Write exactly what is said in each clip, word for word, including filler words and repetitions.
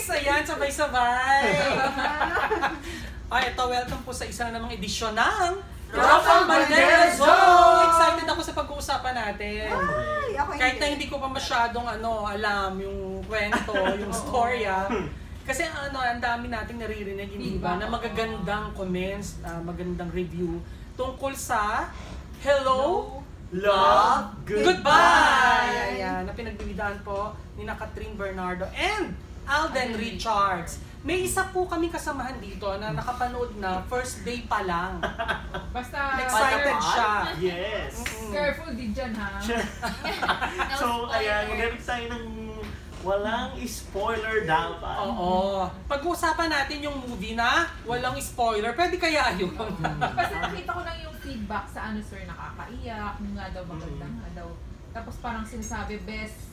Ayan, sabay-sabay! Ay, ito, welcome po sa isang namang edisyon ng Raffle Bandera Zone! Excited ako sa pag-uusapan natin. Ay, ako Kahit hindi. na hindi ko pa masyadong ano, alam yung kwento, yung storya. Kasi ano, ang dami nating naririnig, hindi ba, na magagandang comments, uh, magandang review tungkol sa Hello, Love, Goodbye! Ayan, na pinagbibidaan po ni na Catherine Bernardo and Alden Richards. May isa po kami kasamahan dito na nakapanood na first day pa lang. Basta Excited siya. Yes. Mm-mm. careful din dyan, ha? So, ayan, magamit tayo ng walang spoiler dapat. Oo. Pag-uusapan natin yung movie na walang spoiler. Pwede kaya yun? Kasi nakita ko lang yung feedback sa ano, sir, nakakaiyak, yung nga daw maganda nga daw. Tapos parang sinasabi, best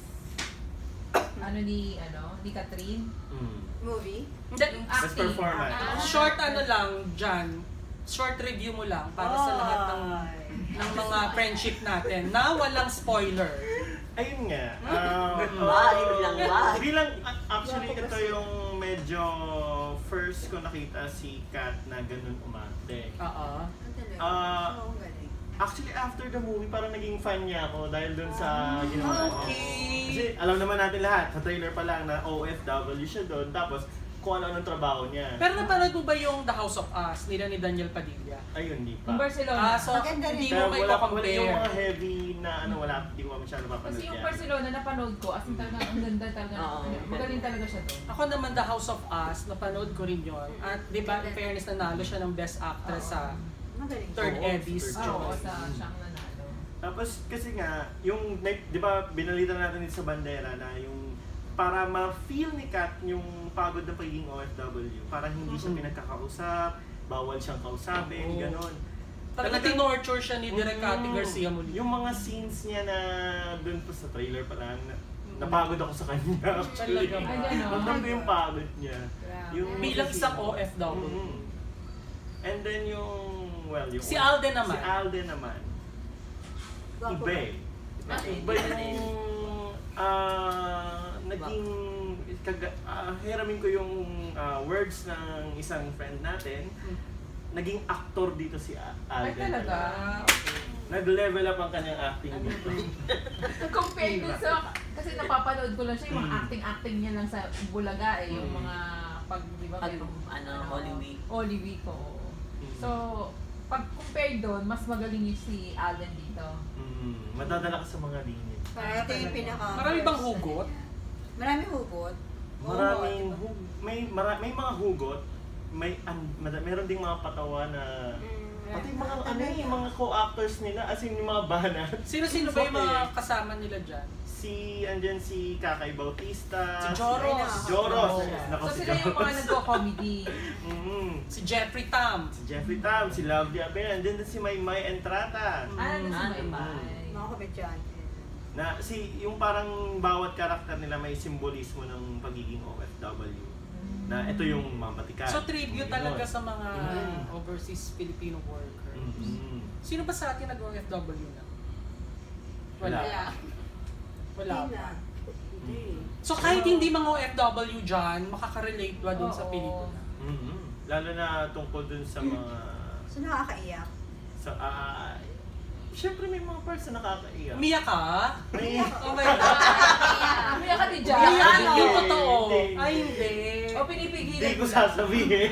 ano ni, ano, ni Catherine. Mm. Movie? Yung Best acting. performance. Ah. Short ano lang, Jan. Short review mo lang para sa lahat ng ng mga friendship natin na walang spoiler. Ayun nga. Um, Ba, yun lang ba? Bilang, actually, ito yung medyo first ko nakita si Kat na ganun umarte. Oo. Ah, Oo, galing. Actually, after the movie, parang naging fan niya ako dahil dun sa ginawa ko. Okay. Kasi alam naman natin lahat, sa trailer pa lang na O F W siya doon, tapos kung ano-anong trabaho niya. Pero napanood mo ba yung The House of Us nila ni Daniel Padilla? Ayun, di Yung pa. Barcelona. Ah, so Maganda rin. hindi Kaya mo may wala, wala yung mga compare. heavy na ano, wala, di ko pa masyado mapanood Kasi yung yan. Barcelona napanood ko, as in talaga, ang ganda talaga. Oo. Magaling talaga siya doon. Ako naman The House of Us, napanood ko rin yun. At di ba, in fairness, nanalo siya ng Best Actress sa Magaling. Third Oo, Eddies. third Oo, Choice. sa siyang nanalo. Tapos kasi nga, yung, di ba, binalita natin dito sa bandera na yung para ma-feel ni Kat yung pagod ng pagiging O F W, para hindi siya Mm-mm. pinagkakausap, bawal siyang kausapin, Oo. gano'n. Talaga Talagang- tinorture siya ni Direk Cathy Mm, Garcia Molina. Yung mga scenes niya na dun po sa trailer pa lang, na, napagod ako sa kanya actually. Talaga ba? Ay, gano'n? Ramdam ko yung pagod niya. Grabe. Yung Bilang kasi- isang O F W. Mm. And then yung, well, yung... Si Alden naman. Si Alden naman. Iba eh. Iba yung, ah, naging, kaga, ah, hiramin ko yung ah, words ng isang friend natin, naging actor dito si A- Ay, Alden. talaga? Nag-level up ang kanyang acting dito. Compare ko sa, kasi napapanood ko lang siya, yung mga Mm. acting-acting niya lang sa Bulaga eh, yung Mm. mga pag, di ba, Pag, merong, ano, Holy Week. Holy Week, oo. Mm. So, pag compare doon, mas magaling yung si Alden dito. Mm, madadala ka sa mga linya. Parang ito yung pinaka... Marami bang hugot? Marami hugot. Maraming Oo, hu- may mara, may mga hugot, may an, mada, meron ding mga patawa na Mm, pati yung mga marami. ano yung mga co-actors nila, as in yung mga banat. Sino-sino ba yung mga kasama nila dyan? Si andyan si Kakay Bautista, Si Joros. si Joros. Oh. Nako, So si sila yung mga Joros. nagko-comedy. Mm. Si Jeffrey Tam. Si Jeffrey Tam, si Lovely Abel, andyan din si Maymay Entrata. Ah, ano si Ah, Maymay? Mga komedyante. Na si yung parang bawat karakter nila may simbolismo ng pagiging O F W. Na ito yung mamatikan. So tribute talaga sa mga Mm. overseas Filipino workers. Mm. Sino ba sa atin nag-O F W na? Wala. Wala. Wala. Hindi. Hindi. So kahit hindi mga O F W dyan, makaka-relate ba dun sa Oo. pelikula? Mhm. Lalo na tungkol dun sa mga So nakakaiyak. sa ah syempre may mga parts na nakakaiyak. Umiyak ka? May Oh my God. Umiyak ka di dyan? Umiyak Ano? yung totoo. Hindi. Ay, hindi. O pinipigilan hindi ko mo lang? sasabihin.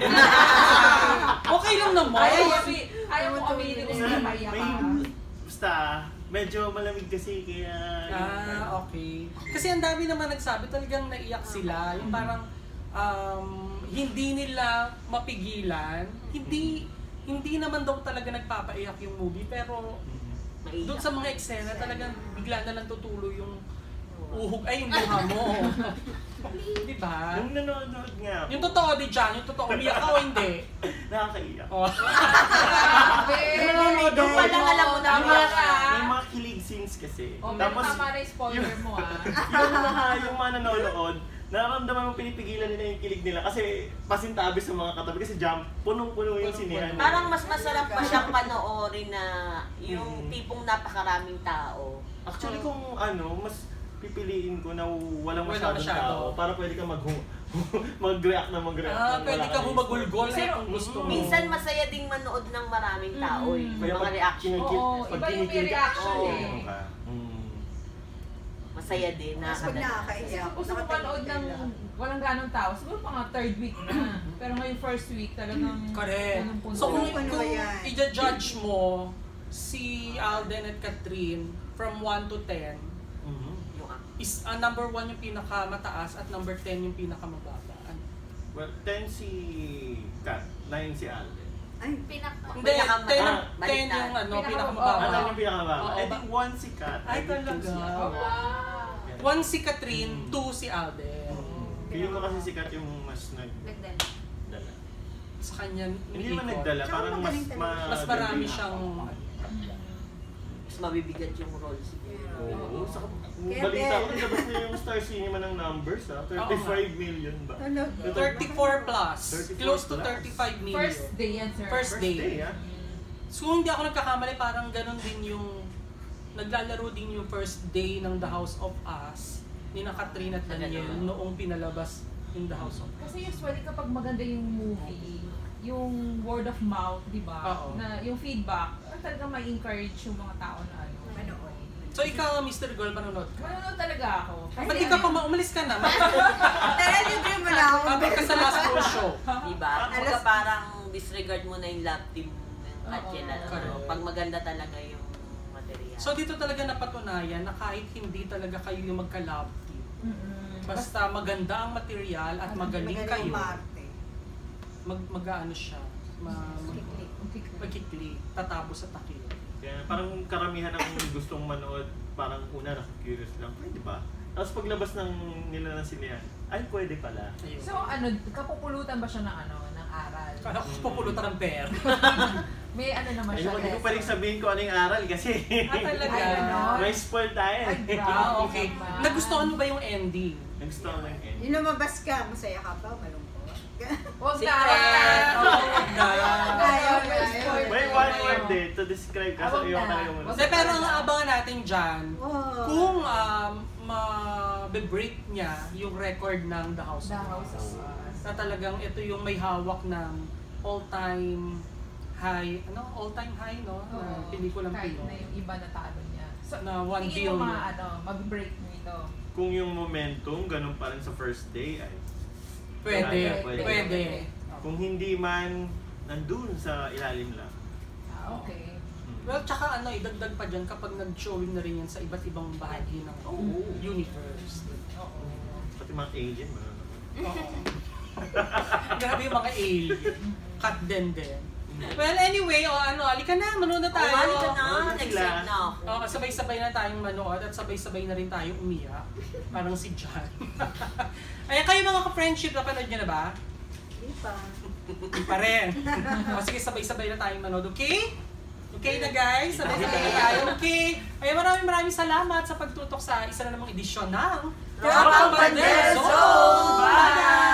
Okay lang naman. Ayaw, ayaw, ayaw mo aminin kung hindi maiyak May ka. basta medyo malamig kasi kaya Ah, okay. Kasi ang dami naman nagsabi talagang naiyak sila. Yung parang um, hindi nila mapigilan. Hindi hindi naman daw talaga nagpapaiyak yung movie, pero Maiyak. doon sa mga eksena talagang bigla na lang tutulo yung uhog ay yung luha mo. Di ba? Nung nanonood nga ako, Yung totoo di dyan, yung totoo, umiyak ka o hindi? nakakaiyak. Oh. Grabe! Nanonood Yung ako. palang alam mo na May mga- ka. May mga kilig scenes kasi. O, pero tama na yung spoiler mo ah. yung mga yung mga nanonood, nararamdaman mo pinipigilan nila yung kilig nila kasi pasintabi sa mga katabi kasi jump, punong-puno yung sinihan. Parang mas masarap pa siyang panoorin na yung Mm. tipong napakaraming tao. Actually kung ano, mas pipiliin ko na walang Wala masyadong masyado. tao para pwede ka mag mag-react na mag-react. Ah, ng pwede wala ka kang humagulgol story. sa kung gusto mo. Minsan masaya ding manood ng maraming tao eh. Mm. May mga reaction. kinikil- Oo, pag iba yung may kinikilig ka, reaction oo, eh. ganun ka. Mm. Masaya din. Tapos pag nakakadala. nakakaiyak, Gusto ko manood ng walang ganong tao. Siguro mga third week na. Pero ngayong first week talagang Correct. ganun punto. So kung, Ano kung ba yan? i-judge mo si Alden at Catherine from one to ten, Mhm. Yung ah, is uh, number one yung pinakamataas at number ten yung pinakamababa. Ano? Well, ten si Kat, nine si Alden. Ay, pinaka Hindi, pinaka- ten, ah, ten baliktad. yung ano, Pinaka- pinakamababa. Ano yung pinakamababa? Oo, Eh di ba- one si Kat. Ay, eh di two talaga? si Alden. Oh, wow! One si Catherine, Mm. two si Alden. Mm. Feeling ko kasi si Kat yung mas nagdala. nagdala. Sa kanya, Hindi naman ikot. nagdala, Tsaka parang mas magaling talaga. ma- Mas marami galing. siyang... Mas mabibigat yung role siguro. Oo, saka Kaya balita ko Ben. nilabas na yung Star Cinema ng numbers ha, thirty-five million ba? Talaga. thirty-four plus. thirty-four Close to plus. thirty-five million. First day yan, sir. First First day. day ha? So kung hindi ako nagkakamali, parang ganun din yung naglalaro din yung first day ng The House of Us ni na Catherine at Daniel noong pinalabas yung The House of Us. Kasi usually kapag maganda yung movie, yung word of mouth, di ba? Oo. Na yung feedback, talagang may encourage yung mga tao na ano. Manood. So ikaw, Mister Girl, manonood ka? Manonood talaga ako. Kasi Ba't di ka pa ma- umalis ka na? Tara, libre mo na ako. Habang ka sa last pro show. Diba? Kumbaga Alas- parang disregard mo na yung love team ng Oo, Katya na. correct. Pag maganda talaga yung material. So dito talaga napatunayan na kahit hindi talaga kayo yung magka-love team, Mm-mm. basta maganda ang material at magaling kayo, umarte. mag mag-ano siya, ma- mag- Kiklik. magkiklik, tatabo sa takil. Kaya parang karamihan ng gustong manood, parang una naka-curious lang, pwede ba? Tapos paglabas ng nila ng sinihan, ay pwede pala. Ayun. So ano, kapupulutan ba siya ng ano, ng aral? Kala ko pupulutan ng pera. May ano naman Ay, siya. hindi ko lesson. pwedeng sabihin ko ano yung aral kasi Ah, talaga? Ay, ganon. may spoil tayo. Ay, eh. grabe Ah, okay. naman. Nagustuhan mo ba yung ending? Nag-stall ng end. Yung lumabas ka, masaya ka ba? Malungkot. Huwag na, Secret. huwag na. Oo, wag na. Ayaw, May ayaw. spoil. May one Ayaw. word eh to describe kasi Ah, wag yung na. talaga mo. Wag Hindi, pero ang abangan natin dyan, Wow. kung um, ma-break niya yung record ng The House The of House of Us. Us. Na talagang ito yung may hawak ng all-time high, ano? All-time high, no? Na Oo. pelikulang Kahit Pinoy. na yung iba na talo niya. So, Na one tingin mo billion. ma, ano, mag-break mo ito. Kung yung momentum, ganun pa rin sa first day, ay Pwede, Pwede, pwede. pwede. kung hindi man, nandun sa ilalim lang. Ah, okay. Hmm. Well, tsaka ano, idagdag pa dyan kapag nag-showing na rin yan sa iba't ibang bahagi ng Oo. universe. Oo. Pati mga alien, manonood. Oo. Grabe yung mga alien. Cut din din. Well, anyway, o ano, alika na, manood na Oh, tayo. balik ka na. Balik sila. Nag-set na ako. Oo, sabay-sabay na tayong manood at sabay-sabay na rin tayong umiyak. Parang si John. Ayan, kayo mga ka-friendship, napanood nyo na ba? Hindi pa. Hindi pa rin. O sige, sabay-sabay na tayong manood, okay? Okay na guys, sabay-sabay na tayo, okay? Ayan, maraming maraming salamat sa pagtutok sa isa na namang edisyon ng Rock ang Bandezo! Bye!